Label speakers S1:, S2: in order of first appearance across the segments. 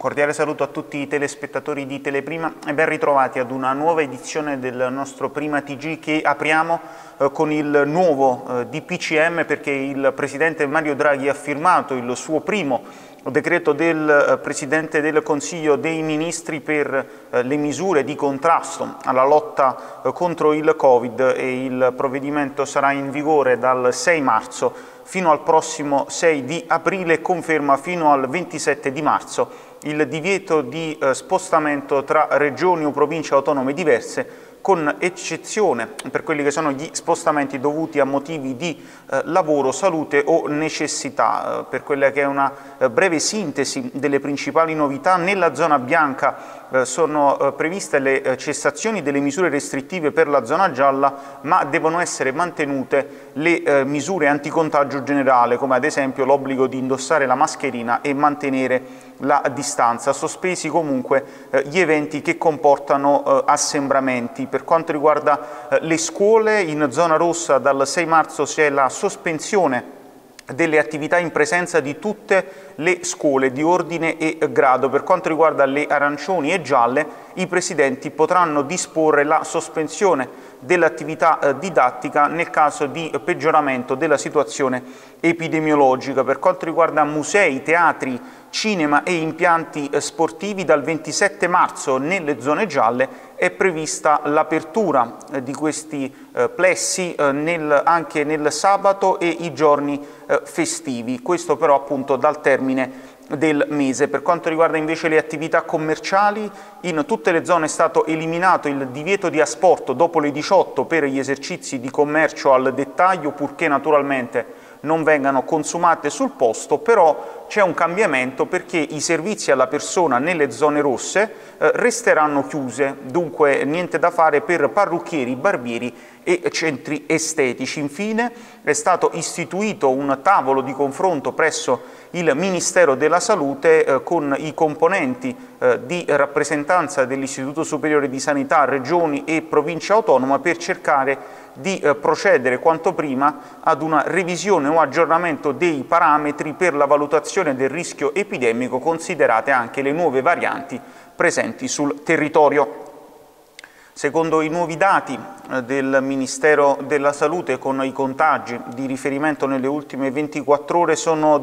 S1: cordiale saluto a tutti i telespettatori di Teleprima e ben ritrovati ad una nuova edizione del nostro Prima TG che apriamo con il nuovo DPCM, perché il Presidente Mario Draghi ha firmato il suo primo decreto del Presidente del Consiglio dei Ministri per le misure di contrasto alla lotta contro il Covid, e il provvedimento sarà in vigore dal 6 marzo fino al prossimo 6 di aprile e conferma fino al 27 di marzo il divieto di spostamento tra regioni o province autonome diverse, con eccezione per quelli che sono gli spostamenti dovuti a motivi di lavoro, salute o necessità. Per quella che è una breve sintesi delle principali novità, nella zona bianca sono previste le cessazioni delle misure restrittive per la zona gialla, ma devono essere mantenute le misure anticontagio generale, come ad esempio l'obbligo di indossare la mascherina e mantenere la distanza, sospesi comunque gli eventi che comportano assembramenti. Per quanto riguarda le scuole, in zona rossa dal 6 marzo c'è la sospensione delle attività in presenza di tutte le scuole di ordine e grado. Per quanto riguarda le arancioni e gialle, i presidenti potranno disporre la sospensione dell'attività didattica nel caso di peggioramento della situazione epidemiologica. Per quanto riguarda musei, teatri, cinema e impianti sportivi, dal 27 marzo nelle zone gialle è prevista l'apertura di questi plessi anche nel sabato e i giorni festivi, questo però appunto dal termine del mese. Per quanto riguarda invece le attività commerciali, in tutte le zone è stato eliminato il divieto di asporto dopo le 18 per gli esercizi di commercio al dettaglio, purché naturalmente non vengano consumate sul posto. Però c'è un cambiamento, perché i servizi alla persona nelle zone rosse resteranno chiuse, dunque niente da fare per parrucchieri, barbieri e centri estetici. Infine è stato istituito un tavolo di confronto presso il Ministero della Salute con i componenti di rappresentanza dell'Istituto Superiore di Sanità, Regioni e Provincia Autonoma, per cercare di procedere quanto prima ad una revisione o aggiornamento dei parametri per la valutazione del rischio epidemico, considerate anche le nuove varianti presenti sul territorio. Secondo i nuovi dati del Ministero della Salute, con i contagi di riferimento nelle ultime 24 ore, sono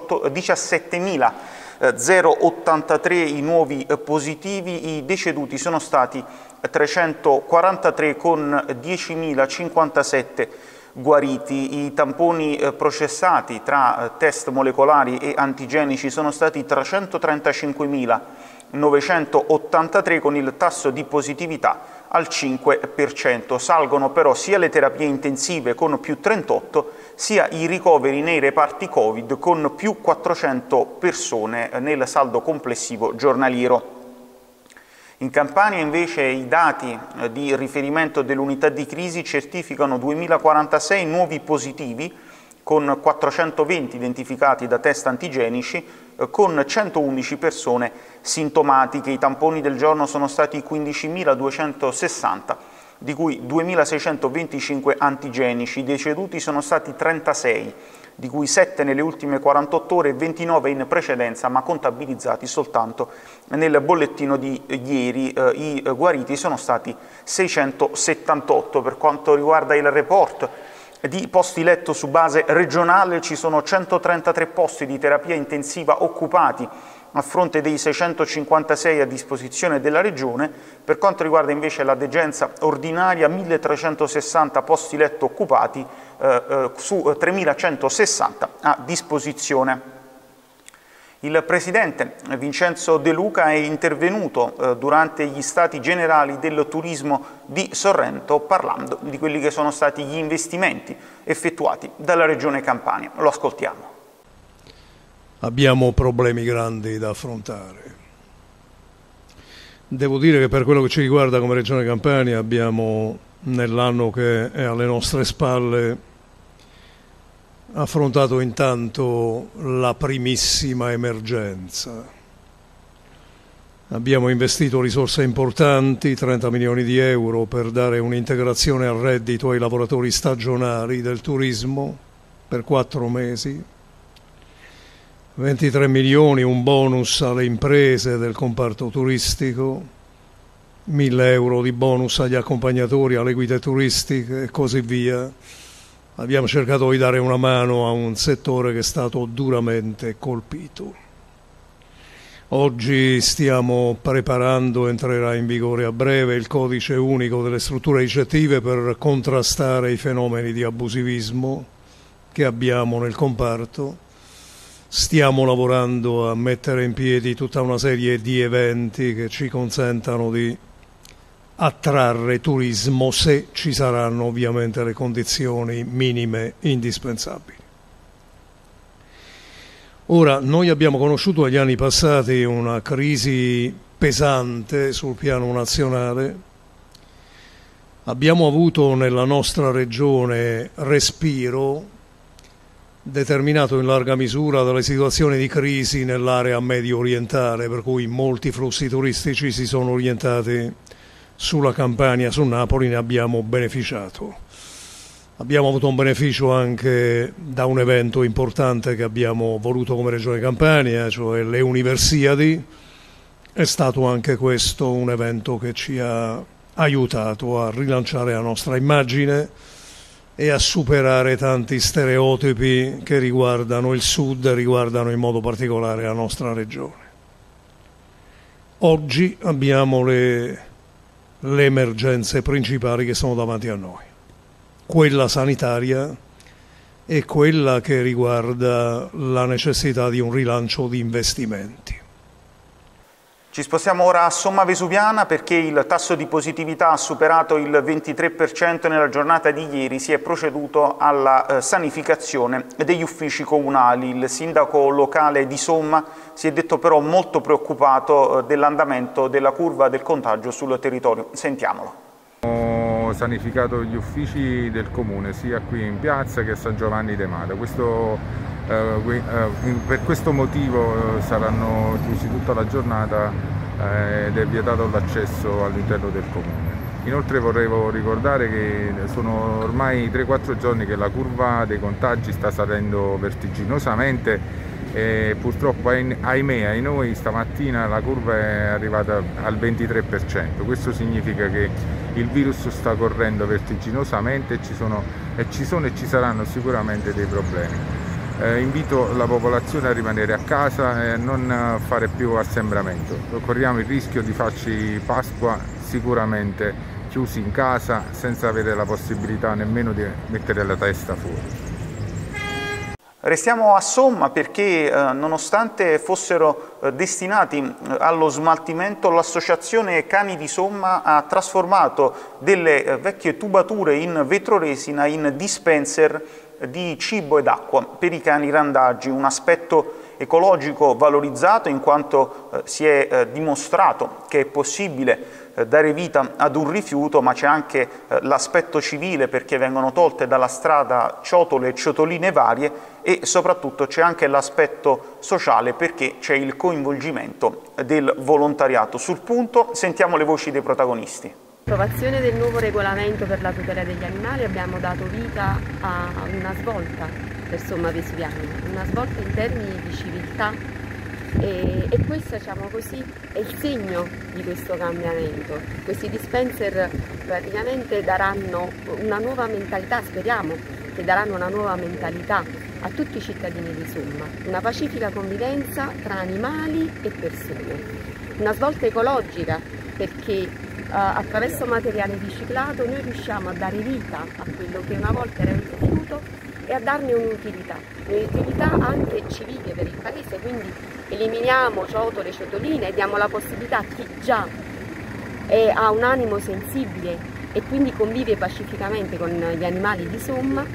S1: 17.083 i nuovi positivi, i deceduti sono stati 343 con 10.057 guariti. I tamponi processati tra test molecolari e antigenici sono stati 335.983 con il tasso di positività al 5%. Salgono però sia le terapie intensive con più 38, sia i ricoveri nei reparti Covid con più 400 persone nel saldo complessivo giornaliero. In Campania invece i dati di riferimento dell'unità di crisi certificano 2.046 nuovi positivi, con 420 identificati da test antigenici, con 111 persone sintomatiche. I tamponi del giorno sono stati 15.260, di cui 2.625 antigenici. I deceduti sono stati 36, di cui 7 nelle ultime 48 ore e 29 in precedenza, ma contabilizzati soltanto nel bollettino di ieri. I guariti sono stati 678. Per quanto riguarda il report di posti letto su base regionale, ci sono 133 posti di terapia intensiva occupati a fronte dei 656 a disposizione della Regione. Per quanto riguarda invece la degenza ordinaria, 1.360 posti letto occupati su 3.160 a disposizione. Il Presidente Vincenzo De Luca è intervenuto durante gli Stati Generali del Turismo di Sorrento, parlando di quelli che sono stati gli investimenti effettuati dalla Regione Campania. Lo ascoltiamo.
S2: Abbiamo problemi grandi da affrontare. Devo dire che per quello che ci riguarda come Regione Campania abbiamo, nell'anno che è alle nostre spalle, affrontato intanto la primissima emergenza. Abbiamo investito risorse importanti, 30 milioni di euro, per dare un'integrazione al reddito ai lavoratori stagionali del turismo per 4 mesi. 23 milioni, un bonus alle imprese del comparto turistico, 1.000 euro di bonus agli accompagnatori, alle guide turistiche e così via. Abbiamo cercato di dare una mano a un settore che è stato duramente colpito. Oggi stiamo preparando, entrerà in vigore a breve, il codice unico delle strutture ricettive per contrastare i fenomeni di abusivismo che abbiamo nel comparto. Stiamo lavorando a mettere in piedi tutta una serie di eventi che ci consentano di attrarre turismo se ci saranno ovviamente le condizioni minime indispensabili. Ora, noi abbiamo conosciuto negli anni passati una crisi pesante sul piano nazionale. Abbiamo avuto nella nostra regione respiro determinato in larga misura dalle situazioni di crisi nell'area medio orientale, per cui molti flussi turistici si sono orientati sulla Campania, su Napoli, ne abbiamo beneficiato. Abbiamo avuto un beneficio anche da un evento importante che abbiamo voluto come Regione Campania, cioè le Universiadi. È stato anche questo un evento che ci ha aiutato a rilanciare la nostra immagine e a superare tanti stereotipi che riguardano il Sud e riguardano in modo particolare la nostra regione. Oggi abbiamo le emergenze principali che sono davanti a noi. Quella sanitaria e quella che riguarda la necessità di un rilancio di investimenti.
S1: Ci spostiamo ora a Somma Vesuviana perché il tasso di positività ha superato il 23% nella giornata di ieri. Si è proceduto alla sanificazione degli uffici comunali. Il sindaco locale di Somma si è detto però molto preoccupato dell'andamento della curva del contagio sul territorio. Sentiamolo.
S3: Abbiamo sanificato gli uffici del comune sia qui in piazza che a San Giovanni de Mata. Per questo motivo saranno chiusi tutta la giornata ed è vietato l'accesso all'interno del comune. Inoltre vorrei ricordare che sono ormai 3-4 giorni che la curva dei contagi sta salendo vertiginosamente e purtroppo ahimè ai noi stamattina la curva è arrivata al 23%. Questo significa che il virus sta correndo vertiginosamente e ci saranno sicuramente dei problemi. Invito la popolazione a rimanere a casa e a non fare più assembramento. Corriamo il rischio di farci Pasqua sicuramente chiusi in casa senza avere la possibilità nemmeno di mettere la testa fuori.
S1: Restiamo a Somma perché nonostante fossero destinati allo smaltimento, l'associazione Cani di Somma ha trasformato delle vecchie tubature in vetroresina in dispenser di cibo ed acqua per i cani randaggi, un aspetto ecologico valorizzato in quanto si è dimostrato che è possibile dare vita ad un rifiuto, ma c'è anche l'aspetto civile perché vengono tolte dalla strada ciotole e ciotoline varie e soprattutto c'è anche l'aspetto sociale perché c'è il coinvolgimento del volontariato. Sul punto sentiamo le voci dei protagonisti.
S4: L'approvazione del nuovo regolamento per la tutela degli animali abbiamo dato vita a una svolta per Somma Vesuviana, una svolta in termini di civiltà e questo, diciamo così, è il segno di questo cambiamento. Questi dispenser praticamente daranno una nuova mentalità, speriamo che daranno una nuova mentalità a tutti i cittadini di Somma, una pacifica convivenza tra animali e persone, una svolta ecologica perché attraverso materiale riciclato noi riusciamo a dare vita a quello che una volta era un rifiuto e a darne un'utilità anche civile per il paese, quindi eliminiamo ciotole, ciotoline e diamo la possibilità a chi già ha un animo sensibile e quindi convive pacificamente con gli animali di Somma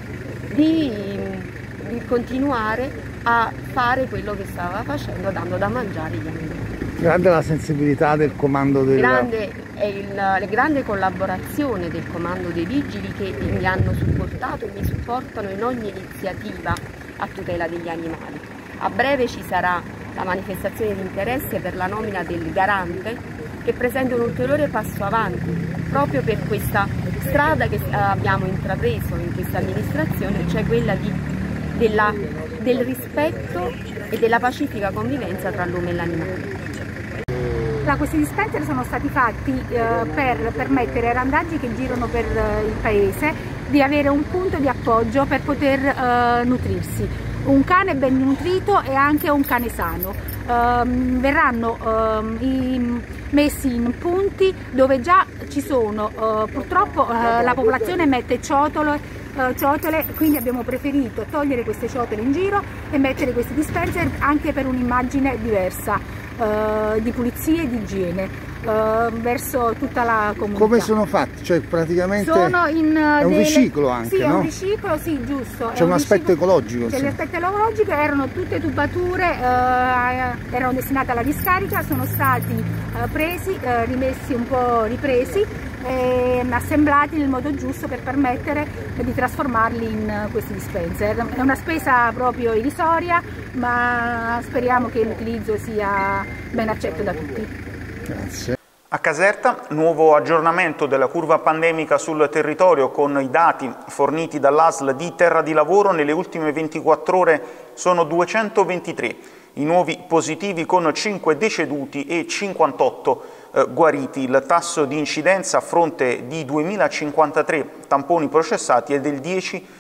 S4: di continuare a fare quello che stava facendo, dando da mangiare agli animali.
S5: Grande la sensibilità del comando del...
S4: la grande collaborazione del comando dei vigili che mi hanno supportato e mi supportano in ogni iniziativa a tutela degli animali. A breve ci sarà la manifestazione di interesse per la nomina del garante che presenta un ulteriore passo avanti proprio per questa strada che abbiamo intrapreso in questa amministrazione, cioè quella di del rispetto e della pacifica convivenza tra l'uomo e l'animale.
S6: Questi dispenser sono stati fatti per permettere ai randaggi che girano per il paese di avere un punto di appoggio per poter nutrirsi. Un cane ben nutrito e anche un cane sano. Verranno messi in punti dove già ci sono, purtroppo la popolazione mette ciotole, quindi abbiamo preferito togliere queste ciotole in giro e mettere questi dispenser anche per un'immagine diversa di pulizia e di igiene verso tutta la comunità.
S5: Come sono fatti? Cioè praticamente
S6: sono
S5: è un riciclo anche,
S6: sì,
S5: no?
S6: È un riciclo, sì, giusto.
S5: C'è un aspetto ecologico.
S6: C'è
S5: sì.
S6: l'aspetto ecologico, erano tutte tubature, erano destinate alla discarica, sono stati presi, rimessi un po' ripresi e assemblati nel modo giusto per permettere di trasformarli in questi dispenser. È una spesa proprio irrisoria, ma speriamo che l'utilizzo sia ben accetto da tutti.
S5: Grazie.
S1: A Caserta, nuovo aggiornamento della curva pandemica sul territorio con i dati forniti dall'ASL di Terra di Lavoro. Nelle ultime 24 ore sono 223 i nuovi positivi con 5 deceduti e 58 guariti. Il tasso di incidenza a fronte di 2053 tamponi processati è del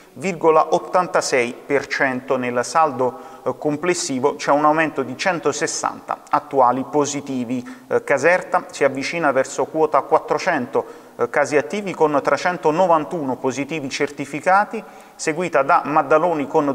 S1: 10,86%. Nel saldo complessivo c'è un aumento di 160 attuali positivi. Caserta si avvicina verso quota 400 casi attivi con 391 positivi certificati, seguita da Maddaloni con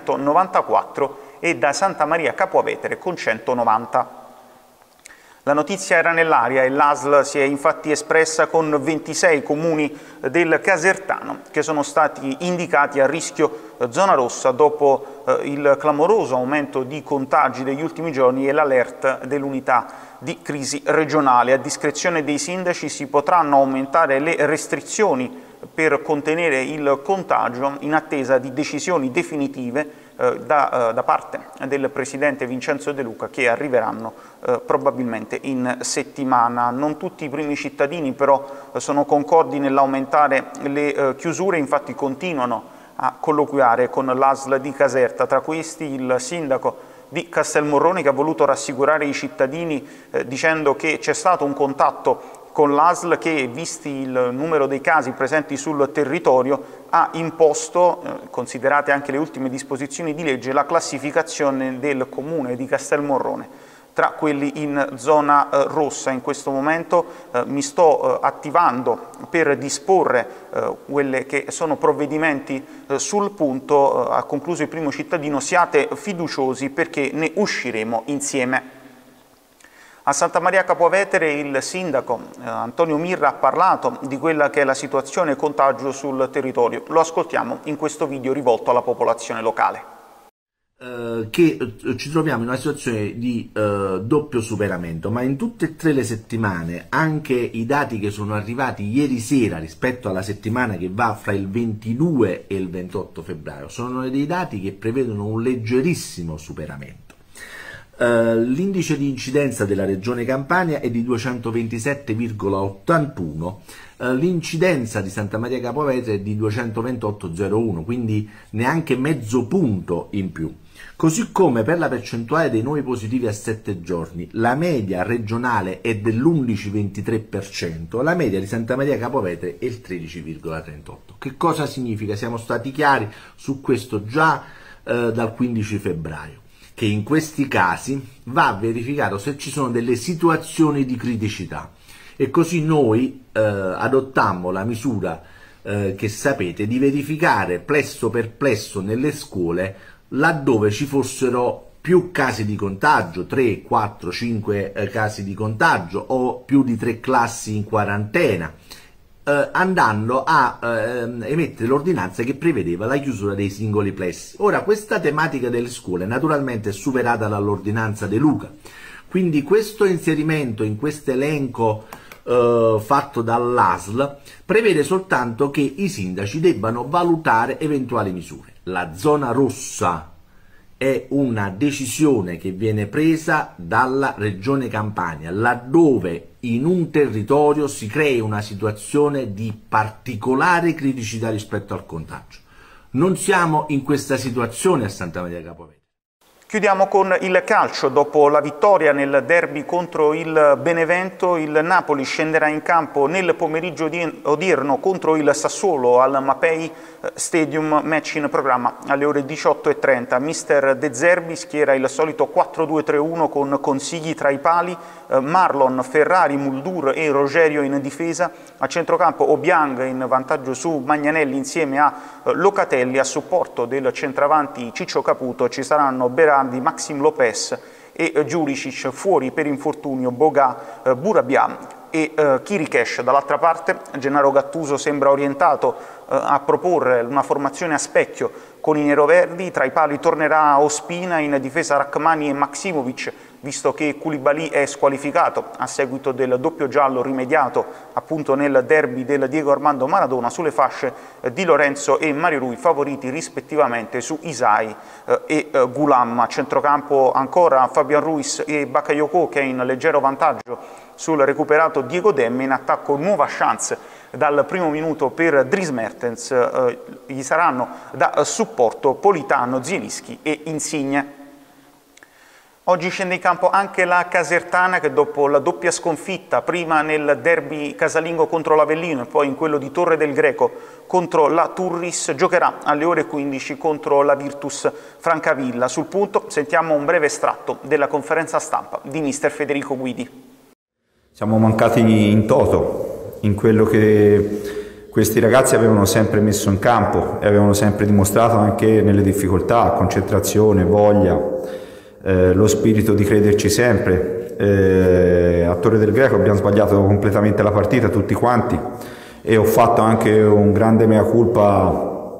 S1: 294 e da Santa Maria Capua Vetere con 190. La notizia era nell'aria e l'ASL si è infatti espressa con 26 comuni del Casertano che sono stati indicati a rischio zona rossa dopo il clamoroso aumento di contagi degli ultimi giorni e l'alert dell'unità di crisi regionale. A discrezione dei sindaci si potranno aumentare le restrizioni per contenere il contagio in attesa di decisioni definitive da parte del Presidente Vincenzo De Luca, che arriveranno probabilmente in settimana. Non tutti i primi cittadini però sono concordi nell'aumentare le chiusure, infatti continuano a colloquiare con l'ASL di Caserta. Tra questi il sindaco di Castelmorrone, che ha voluto rassicurare i cittadini dicendo che c'è stato un contatto con l'ASL che, visti il numero dei casi presenti sul territorio, ha imposto, considerate anche le ultime disposizioni di legge, la classificazione del comune di Castelmorrone tra quelli in zona rossa. In questo momento mi sto attivando per disporre quelli che sono provvedimenti sul punto. Ha concluso il primo cittadino: siate fiduciosi perché ne usciremo insieme. A Santa Maria Capua Vetere il sindaco Antonio Mirra ha parlato di quella che è la situazione contagio sul territorio. Lo ascoltiamo in questo video rivolto alla popolazione locale.
S7: Che ci troviamo in una situazione di doppio superamento, ma in tutte e tre le settimane, anche i dati che sono arrivati ieri sera rispetto alla settimana che va fra il 22 e il 28 febbraio, sono dei dati che prevedono un leggerissimo superamento. L'indice di incidenza della regione Campania è di 227,81, l'incidenza di Santa Maria Capua Vetere è di 228,01, quindi neanche mezzo punto in più. Così come per la percentuale dei nuovi positivi a 7 giorni, la media regionale è dell'11,23%, la media di Santa Maria Capua Vetere è il 13,38%. Che cosa significa? Siamo stati chiari su questo già dal 15 febbraio. Che in questi casi va verificato se ci sono delle situazioni di criticità, e così noi adottammo la misura che sapete di verificare plesso per plesso nelle scuole laddove ci fossero più casi di contagio, 3, 4, 5 casi di contagio o più di 3 classi in quarantena, andando a emettere l'ordinanza che prevedeva la chiusura dei singoli plessi. Ora, questa tematica delle scuole naturalmente è superata dall'ordinanza De Luca, quindi questo inserimento in questo elenco fatto dall'ASL prevede soltanto che i sindaci debbano valutare eventuali misure. La zona rossa è una decisione che viene presa dalla Regione Campania, laddove in un territorio si crei una situazione di particolare criticità rispetto al contagio. Non siamo in questa situazione a Santa Maria Capua Vetere.
S1: Chiudiamo con il calcio. Dopo la vittoria nel derby contro il Benevento, il Napoli scenderà in campo nel pomeriggio odierno contro il Sassuolo al Mapei Stadium, match in programma alle ore 18:30. Mister De Zerbi schiera il solito 4-2-3-1 con Consigli tra i pali, Marlon, Ferrari, Muldur e Rogerio in difesa, a centrocampo Obiang in vantaggio su Magnanelli insieme a Locatelli, a supporto del centravanti Ciccio Caputo ci saranno Berardi, Maxim Lopez e Giuricic, fuori per infortunio Boga, Burabia e Chirichesh. Dall'altra parte Gennaro Gattuso sembra orientato a proporre una formazione a specchio con i neroverdi. Tra i pali tornerà Ospina, in difesa Rachmani e Maximovic, visto che Koulibaly è squalificato a seguito del doppio giallo rimediato appunto nel derby del Diego Armando Maradona. Sulle fasce Di Lorenzo e Mario Rui, favoriti rispettivamente su Isai e Gulam. A centrocampo ancora Fabian Ruiz e Bakayoko, che è in leggero vantaggio sul recuperato Diego Demme. In attacco nuova chance dal primo minuto per Dries Mertens, gli saranno da supporto Politano, Zielinski e Insigne. Oggi scende in campo anche la Casertana, che dopo la doppia sconfitta, prima nel derby casalingo contro l'Avellino e poi in quello di Torre del Greco contro la Turris, giocherà alle ore 15 contro la Virtus Francavilla. Sul punto sentiamo un breve estratto della conferenza stampa di mister Federico Guidi.
S8: Siamo mancati in toto in quello che questi ragazzi avevano sempre messo in campo e avevano sempre dimostrato anche nelle difficoltà, concentrazione, voglia, lo spirito di crederci sempre. A Torre del Greco abbiamo sbagliato completamente la partita tutti quanti e ho fatto anche un grande mea culpa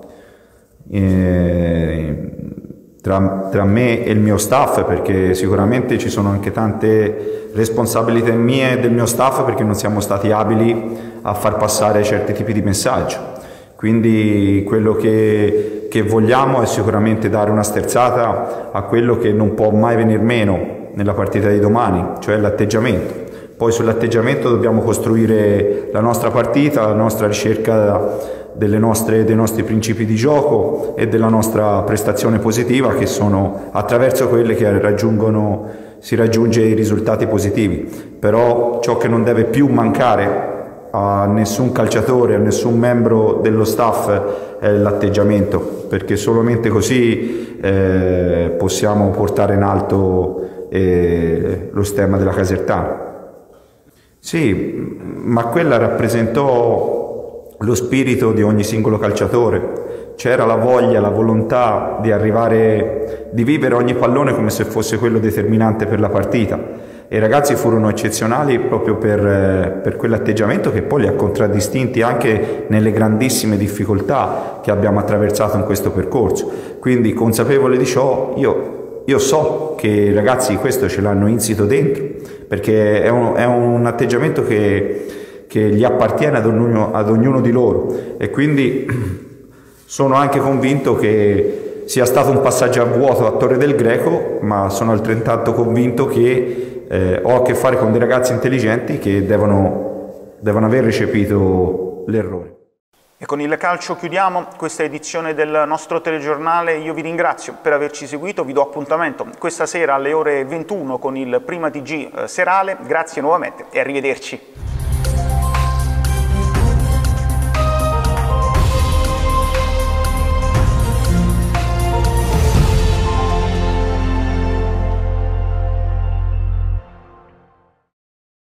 S8: tra me e il mio staff, perché sicuramente ci sono anche tante responsabilità mie e del mio staff, perché non siamo stati abili a far passare certi tipi di messaggio. Quindi quello che vogliamo è sicuramente dare una sterzata a quello che non può mai venir meno nella partita di domani, cioè l'atteggiamento. Poi sull'atteggiamento dobbiamo costruire la nostra partita, la nostra ricerca dei nostri principi di gioco e della nostra prestazione positiva, che sono attraverso quelle che si raggiunge i risultati positivi. Però ciò che non deve più mancare a nessun calciatore, a nessun membro dello staff è l'atteggiamento, perché solamente così possiamo portare in alto lo stemma della Casertana. Sì, ma quella rappresentò lo spirito di ogni singolo calciatore. C'era la voglia, la volontà di vivere ogni pallone come se fosse quello determinante per la partita, e i ragazzi furono eccezionali proprio per quell'atteggiamento che poi li ha contraddistinti anche nelle grandissime difficoltà che abbiamo attraversato in questo percorso. Quindi, consapevole di ciò, io so che i ragazzi questo ce l'hanno insito dentro, perché è un atteggiamento che gli appartiene ad ognuno di loro, e quindi sono anche convinto che sia stato un passaggio a vuoto a Torre del Greco, ma sono altrettanto convinto che ho a che fare con dei ragazzi intelligenti che devono aver recepito l'errore.
S1: E con il calcio chiudiamo questa edizione del nostro telegiornale. Io vi ringrazio per averci seguito, vi do appuntamento questa sera alle ore 21 con il Prima TG serale. Grazie nuovamente e arrivederci.